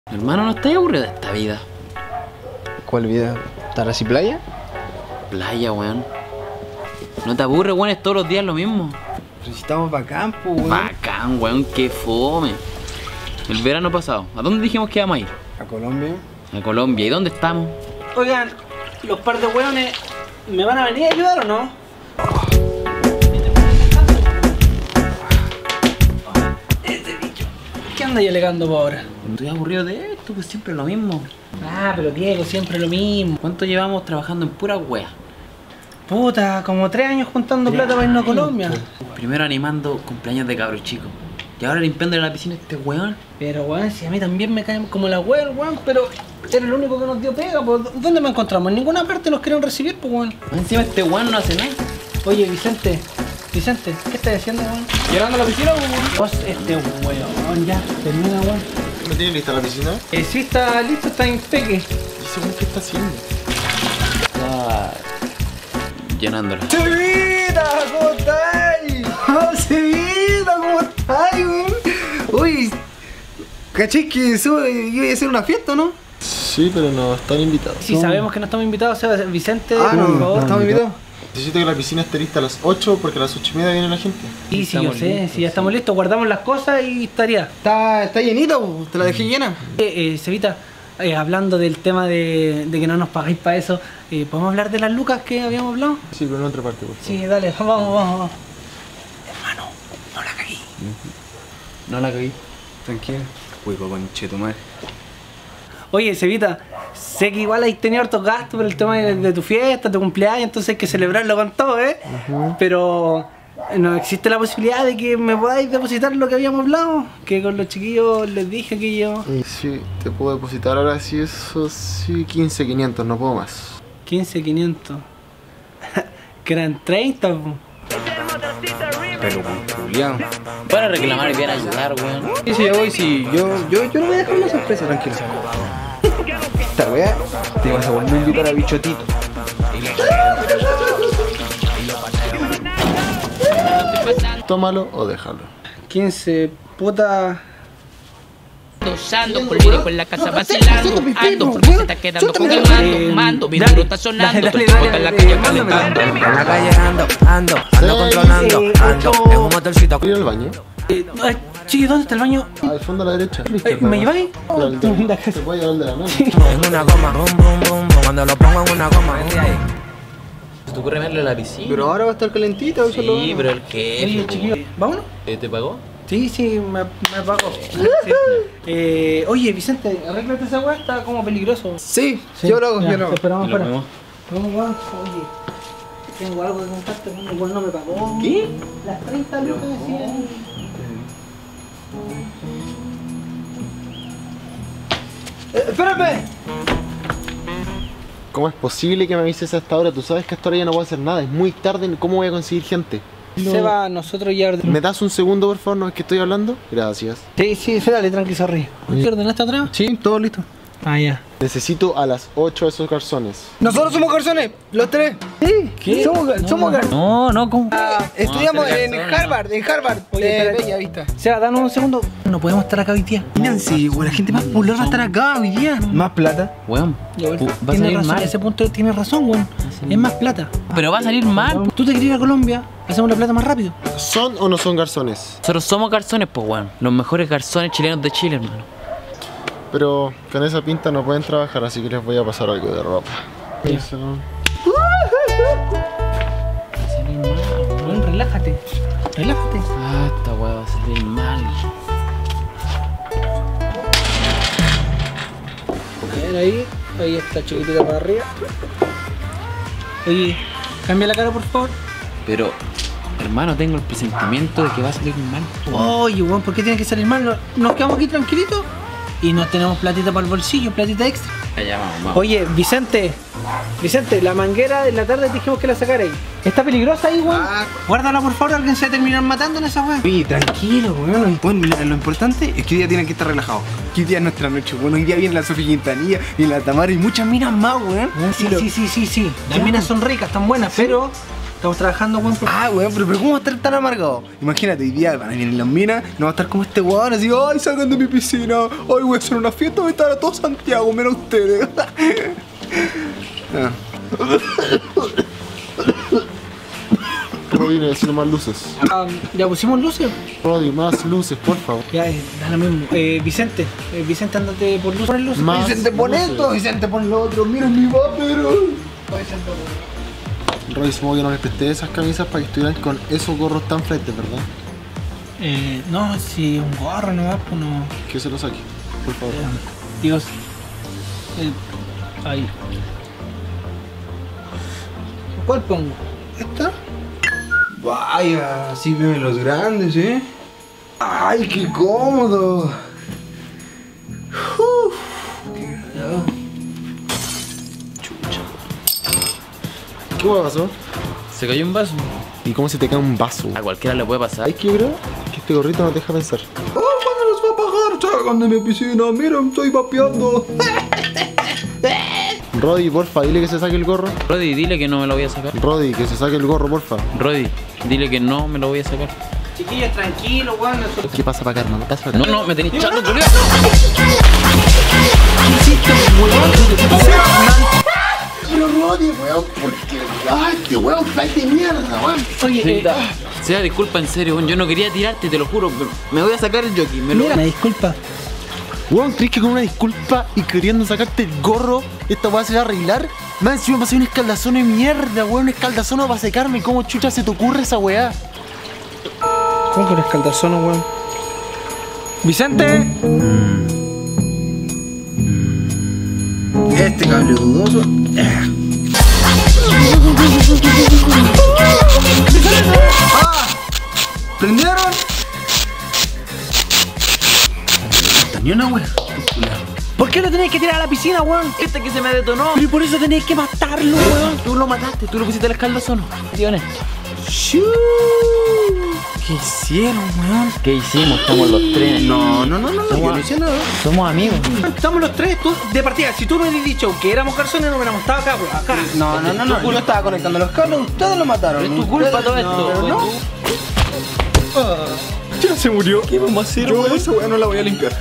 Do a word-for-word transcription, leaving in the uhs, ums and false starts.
Hermano, ¿no estás aburrido de esta vida? ¿Cuál vida? ¿Taras y playa? Playa, weón. ¿No te aburre, weón? Es todos los días lo mismo. Pero si estamos para campo, weón. Bacán, weón, qué fome. El verano pasado, ¿a dónde dijimos que íbamos a ir? ¿A Colombia? A Colombia. ¿Y dónde estamos? Oigan, los par de weones, ¿me van a venir a ayudar o no? Este bicho. ¿Qué andas alegando por ahora? Estoy aburrido de esto, pues siempre lo mismo. Ah, pero Diego, siempre lo mismo. ¿Cuánto llevamos trabajando en pura wea? Puta, como tres años juntando plata para irnos a Colombia. Primero animando cumpleaños de cabros chicos. Y ahora limpiando la piscina este weón. Pero weón, si a mí también me caen como la wea, weón, pero era el único que nos dio pega, pues ¿dónde me encontramos? En ninguna parte nos quieren recibir, pues weón. Encima este weón no hace nada. Oye, Vicente, Vicente, ¿qué estás haciendo, weón? ¿Llegando a la piscina, weón? Vos, este weón, ya, termina, weón. ¿No tiene lista la piscina? Eh, sí, está listo, está impeque. ¿Y ese weón qué está haciendo? Está llenándola. ¡Cevita! ¿Cómo estáis? ¡Oh, Cevita! ¿Cómo estáis, weón? Uy, ¿cachai que eso iba a hacer una fiesta, no? Sí, pero no están invitados. Sí, sabemos que no estamos invitados, o sea, Vicente, Ah, no, por no, favor. no estamos invitados. Necesito que la piscina esté lista a las ocho porque a las ocho y media viene la gente. Sí, sí, yo Estamos sé, listos, si ya estamos listos, guardamos las cosas y estaría. Está, está llenita, weón. Te la dejé llena. Eh, eh, Cevita, eh, hablando del tema de, de que no nos pagáis para eso, eh, ¿podemos hablar de las lucas que habíamos hablado? Sí, pero en otra parte, por favor. Sí, dale, vamos, vamos, vamos. Hermano, no la cagué. No la caí. Tranquilo. Hueco, conche tu madre. Oye, Cevita, sé que igual hay tenido hartos gastos por el tema de, de tu fiesta, tu cumpleaños, entonces hay que celebrarlo con todo, ¿eh? Uh-huh. Pero no existe la posibilidad de que me podáis depositar lo que habíamos hablado, que con los chiquillos les dije que yo... Sí, te puedo depositar ahora sí, eso sí, quince quinientos, no puedo más. quince quinientos. Que eran treinta, po. Pero Julián. Para reclamar y viene a ayudar, weón. Sí, sí, yo voy, sí. Yo, yo, yo no voy a dejar una sorpresa, tranquilo. Esta weá te vas a volver a invitar a Bichotito. Tómalo o déjalo. quince, puta... Ando por lírico en la casa vacilando, ando porque se está quedando con el mando, mando, mi duro está sonando, todo el chico está en la calle calentando. En la calle ando, ando, ando controlando, ando, en un motorcito. ¿Voy al baño? Eh, ay, chiqui, ¿dónde está el baño? Al fondo a la derecha. Eh, ¿Me lleváis? Te voy a llevar el de la mano. En una goma, bum, bum, bum, cuando lo pongo en una goma, vete ahí. ¿Se te ocurre verle la piscina? Pero ahora va a estar calentita, eso lo... Sí, pero el que... Oye, chiquillo, ¿vámonos? ¿Te pagó? Sí, sí, me, me pagó. Sí. Eh, oye, Vicente, arréglate esa weá, está como peligroso. Sí, Sí, yo lo hago, ya, yo lo hago. Esperamos, Lo espera. vemos. Vamos, weón. Oye, tengo algo que contarte, weón, igual no me pagó. ¿Qué? Las treinta lucas decían. Eh, espérame. ¿Cómo es posible que me avises a esta hora? Tú sabes que a esta hora ya no puedo hacer nada, es muy tarde, ¿cómo voy a conseguir gente? Seba, nosotros ya ordenamos. ¿Me das un segundo, por favor? ¿No es que estoy hablando? Gracias. Sí, sí, sí, dale, tranqui, sorry. ¿Qué ordenaste atrás? Sí, todo listo. Ah, ya. Necesito a las ocho esos garzones. Nosotros somos garzones, los tres. Sí, ¿Qué? somos, gar- No, somos garzones. No, no, ¿cómo? Ah, estudiamos ser en garzones. Harvard, en Harvard. Oye, de espérate. Bella Vista. Seba, danos un segundo. No podemos estar acá hoy día. Nancy, güey, la gente más popular va a estar acá hoy día. Más plata. Weón, Ya, pu- va a tiene salir razón, mal. ese punto tiene razón, weón. Es más plata. Pero va a salir mal. Tú te quieres ir a Colombia, hacemos la plata más rápido. ¿Son o no son garzones? Nosotros somos garzones, pues, weón. Los mejores garzones chilenos de Chile, hermano. Pero con esa pinta no pueden trabajar, así que les voy a pasar algo de ropa. Eso. Va a salir mal, weón. Weón, relájate. Relájate. Ah, esta weá va a salir mal. A ver ahí, ahí está chiquitita para arriba. Oye, cambia la cara por favor. Pero, hermano, tengo el presentimiento de que va a salir mal. Oye, weón, ¿por qué tiene que salir mal? Nos- Nos quedamos aquí tranquilitos y nos tenemos platita para el bolsillo, platita extra. Allá vamos, vamos. Oye, Vicente, Vicente, la manguera de la tarde dijimos que la sacara ahí. ¿Está peligrosa ahí, weón? Ah. Guárdala por favor, alguien se va a terminar matando en esa weón. Oye, tranquilo, weón. Bueno, mira, lo importante es que hoy día tienen que estar relajados. Que hoy día es nuestra noche, bueno. Hoy día viene la Sofía Quintanilla y la Tamara y muchas minas más, weón. Sí, sí, sí, sí, sí. Las minas son ricas, están buenas, pero Estamos trabajando, weón. por- Ah, weón, pero, pero ¿cómo va a estar tan amargado? Imagínate, hoy día van a venir las minas, no va a estar como este weón, así, ay, salgan de mi piscina, ay, voy a hacer una fiesta, voy a estar a todo Santiago, menos ustedes. Ah. Roddy, necesito más luces. Ah, ya pusimos luces. Roddy, más luces, por favor. Ya, eh, da lo mismo. Eh, Vicente, eh, Vicente, andate por luces. Pon luces. Más Vicente pone luces. esto, Vicente pone lo otro, mira mi papero. Roddy, supongo que no les presté esas camisas para que estuvieran con esos gorros tan fletes, ¿verdad? Eh, no, si un gorro nomás, pues no. Que se los saque, por favor. Dios. Eh, ahí. ¿Cuál pongo? ¿Esta? Vaya, así viven los grandes, ¿eh? ¡Ay, qué cómodo! Uf. ¿Qué hueá pasó? Se cayó un vaso. ¿Y cómo se te cae un vaso? A cualquiera le puede pasar. ¿Sabes qué, yo creo? Que este gorrito no te deja pensar. ¡Oh, cuándo los va a pagar! ¡Salgan de mi piscina! ¡Miren, estoy vapeando! Roddy, porfa, dile que se saque el gorro. Roddy, dile que no me lo voy a sacar. Roddy, que se saque el gorro, porfa. Roddy, dile que no me lo voy a sacar. Chiquillos, tranquilo, weón. eso- ¿Qué pasa para acá, hermano? Pasa para No, acá. no, me tenéis chato, culiao. Pero Roddy, weón, ¿por qué? Ay, qué weón, flight de mierda, weón. Oye, eh, Sevita, Sea, disculpa en serio, weón. Yo no quería tirarte, te lo juro, pero me voy a sacar el jockey. Me lo mira, me disculpa. Weón, ¿crees que con una disculpa y queriendo sacarte el gorro esta weá se va a arreglar? Más encima pasé un escaldazón de mierda, weón, un escaldazón para secarme. ¿Cómo chucha se te ocurre esa weá? ¿Cómo con escaldazón, weón? ¡Vicente! Este cable dudoso. ¡Ah! ¿Prendieron? No ni una wea. ¿Por qué lo tenías que tirar a la piscina, weón? Este que se me detonó. Pero por eso tenías que matarlo, weón. Tú lo mataste, tú lo pusiste el escaldazón. ¿Sí o no? ¿Qué hicieron, weón? ¿Qué hicimos? Estamos los tres. No, no, no, no, no, yo Somos- no hice nada. Somos amigos. Estamos los tres, tú, de partida. Si tú no hubieras dicho que éramos garzones, no hubiéramos estado acá, weón. Acá. No, no, no, no, yo estaba conectando los cables, ustedes lo mataron. Es tu culpa todo esto. pero no. Ya se murió. ¿Qué vamos a hacer, Yo esa wea no la voy a limpiar.